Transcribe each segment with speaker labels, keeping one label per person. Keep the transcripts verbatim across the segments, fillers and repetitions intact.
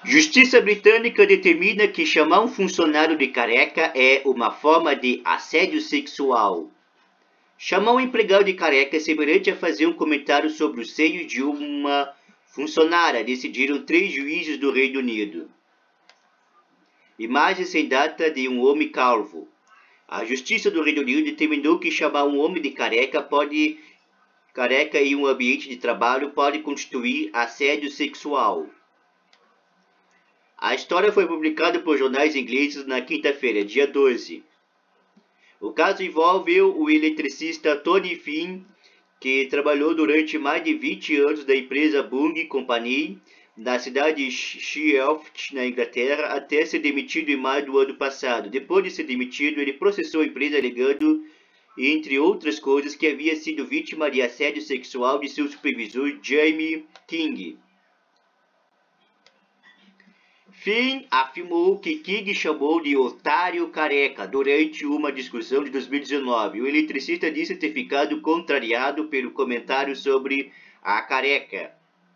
Speaker 1: Justiça britânica determina que chamar um funcionário de careca é uma forma de assédio sexual. Chamar um empregado de careca é semelhante a fazer um comentário sobre os seios de uma funcionária, decidiram três juízes do Reino Unido. Imagem sem data de um homem calvo. A Justiça do Reino Unido determinou que chamar um homem de careca pode careca em um ambiente de trabalho pode constituir assédio sexual. A história foi publicada por jornais ingleses na quinta-feira, dia doze. O caso envolve o eletricista Tony Finn, que trabalhou durante mais de vinte anos na empresa Bunge Company, na cidade de Sheffield, na Inglaterra, até ser demitido em maio do ano passado. Depois de ser demitido, ele processou a empresa alegando, entre outras coisas, que havia sido vítima de assédio sexual de seu supervisor Jamie King. Finn afirmou que King chamou de otário careca durante uma discussão de dois mil e dezenove. O eletricista disse ter ficado contrariado pelo comentário sobre a careca.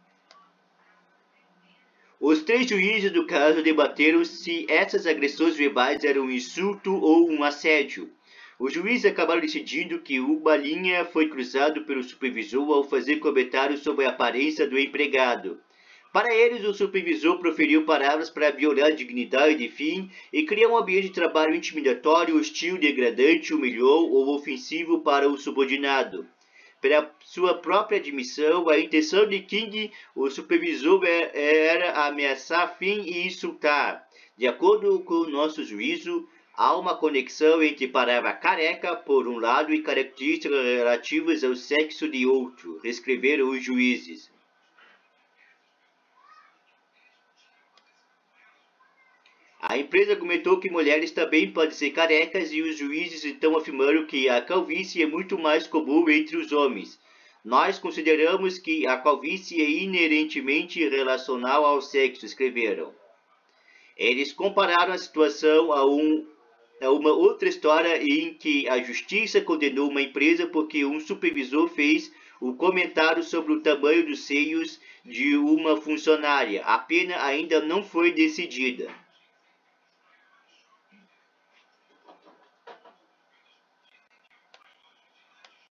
Speaker 1: Os três juízes do caso debateram se essas agressões verbais eram um insulto ou um assédio. Os juízes acabaram decidindo que uma linha foi cruzada pelo supervisor ao fazer comentários sobre a aparência do empregado. Para eles, o supervisor proferiu palavras para violar a dignidade de Finn e criar um ambiente de trabalho intimidatório, hostil, degradante, humilhou ou ofensivo para o subordinado. Pela sua própria admissão, a intenção de King, o supervisor, era ameaçar Finn e insultar. De acordo com o nosso juízo, há uma conexão entre a palavra careca, por um lado, e características relativas ao sexo de outro, reescreveram os juízes. A empresa argumentou que mulheres também podem ser carecas e os juízes então afirmaram que a calvície é muito mais comum entre os homens. Nós consideramos que a calvície é inerentemente relacional ao sexo, escreveram. Eles compararam a situação a, um, a uma outra história em que a justiça condenou uma empresa porque um supervisor fez um comentário sobre o tamanho dos seios de uma funcionária. A pena ainda não foi decidida.